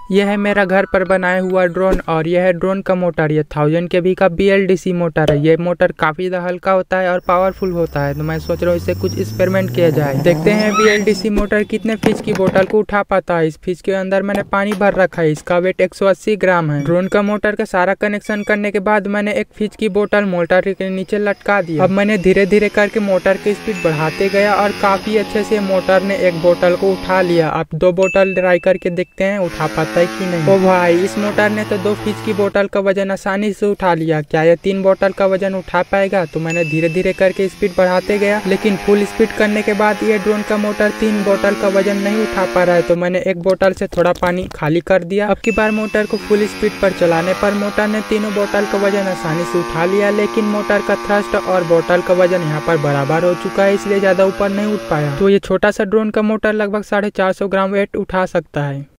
यह है मेरा घर पर बनाया हुआ ड्रोन और यह है ड्रोन का मोटर। ये 1000 kV का BLDC मोटर है। ये मोटर काफी हल्का होता है और पावरफुल होता है, तो मैं सोच रहा हूँ इससे कुछ एक्सपेरिमेंट किया जाए। देखते हैं BLDC मोटर कितने फीस की बोतल को उठा पाता है। इस फीस के अंदर मैंने पानी भर रखा है। इसका वेट 180 ग्राम है। ड्रोन का मोटर का सारा कनेक्शन करने के बाद मैंने एक फीस की बोतल मोटर के नीचे लटका दिया। अब मैंने धीरे धीरे करके मोटर की स्पीड बढ़ाते गया और काफी अच्छे से मोटर ने एक बोतल को उठा लिया। अब 2 बोतल ट्राई करके देखते हैं उठा पाता है कि नहीं। ओ भाई, इस मोटर ने तो 2 फीस की बोतल का वजन आसानी से उठा लिया। क्या यह 3 बोतल का वजन उठा पाएगा? तो मैंने धीरे धीरे करके स्पीड बढ़ाते गया, लेकिन फुल स्पीड करने के बाद ये ड्रोन का मोटर 3 बोतल का वजन नहीं उठा पा रहा है। तो मैंने एक बोतल से थोड़ा पानी खाली कर दिया। अब की बार मोटर को फुल स्पीड पर चलाने पर मोटर ने तीनों बोतल का वजन आसानी से उठा लिया, लेकिन मोटर का थ्रस्ट और बोतल का वजन यहाँ पर बराबर हो चुका है, इसलिए ज्यादा ऊपर नहीं उठ पाया। तो ये छोटा सा ड्रोन का मोटर लगभग 450 ग्राम वेट उठा सकता है।